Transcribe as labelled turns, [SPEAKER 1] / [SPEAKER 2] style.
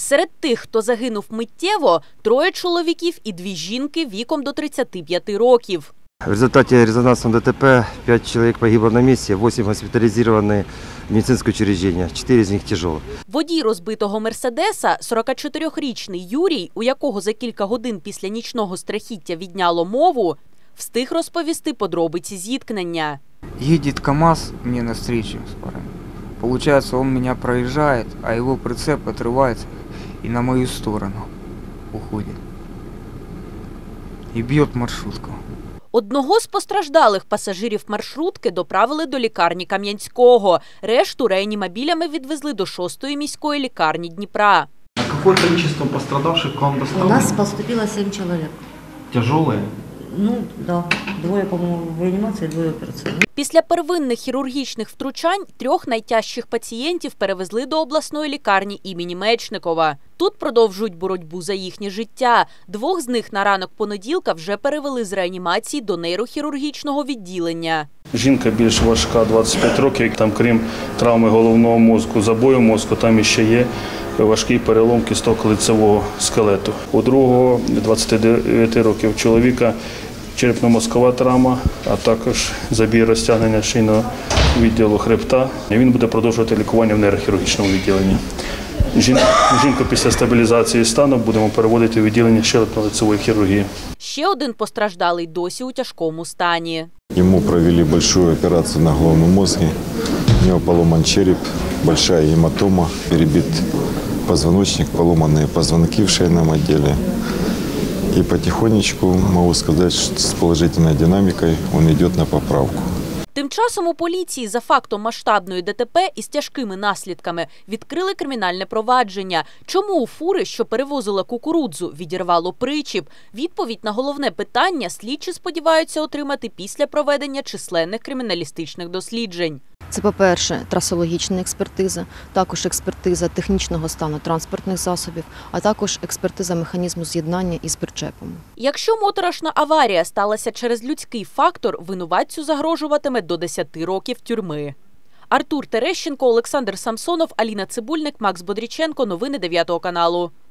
[SPEAKER 1] Серед тих, хто загинув миттєво, 3 чоловіків і 2 жінки віком до 35 років.
[SPEAKER 2] В результате резонансного ДТП 5 человек погибло на месте, 8 госпитализированы в медицинское учреждение, 4 из них тяжело.
[SPEAKER 1] Водій розбитого «Мерседеса» – 44-річний Юрій, у якого за кілька годин після нічного страхіття відняло мову, встиг розповісти подробиці зіткнення.
[SPEAKER 3] Едет КамАЗ мне навстречу с парнем. Получается, он меня проезжает, а его прицеп отрывается и на мою сторону уходит. И бьет маршрутку.
[SPEAKER 1] Одного з постраждалих пасажирів маршрутки доправили до лікарні Кам'янського. Решту реанімобілями відвезли до 6-ї міської лікарні Дніпра.
[SPEAKER 4] А какое количество пострадавших к вам доставлено?
[SPEAKER 5] У нас поступило 7 человек.
[SPEAKER 4] Тяжелые?
[SPEAKER 5] Ну, да. 2, по-моему, в реанимации, 2 операционных.
[SPEAKER 1] Після первинних хірургічних втручань 3 найтяжчих пацієнтів перевезли до обласної лікарні імені Мечникова. Тут продовжують боротьбу за їхнє життя. 2 з них на ранок понеділка вже перевели з реанімації до нейрохірургічного відділення.
[SPEAKER 6] Жінка більш важка, 25 років. Там, крім травми головного мозку, забою мозку, там ще є важкий перелом кісток лицевого скелету. У другого, 29 років чоловіка, черепно-мозкова травма, а також забій розтягнення шийного відділу хребта. Він буде продовжувати лікування в нейрохірургічному відділенні. Жінку після стабілізації стану будемо переводити у відділення щелепно-лицевої хірургії.
[SPEAKER 1] Ще один постраждалий досі у тяжкому стані.
[SPEAKER 7] Ему провели большую операцию на головном мозге. У него поломан череп, большая гематома, перебит позвоночник, поломанные позвонки в шейном отделе. И потихонечку, могу сказать, что с положительной динамикой он идет на поправку.
[SPEAKER 1] Тим часом у поліції за фактом масштабної ДТП із тяжкими наслідками відкрили кримінальне провадження. Чому у фури, що перевозила кукурудзу, відірвало причіп? Відповідь на головне питання слідчі сподіваються отримати після проведення численних криміналістичних досліджень.
[SPEAKER 8] Це, по-перше, трасологічна експертиза, також експертиза технічного стану транспортних засобів, а також експертиза механізму з'єднання із причепом.
[SPEAKER 1] Якщо моторошна аварія сталася через людський фактор, винуватцю загрожуватиме до 10 років тюрми. Артур Терещенко, Олександр Самсонов, Аліна Цибульник, Макс Бодріченко. Новини 9 каналу.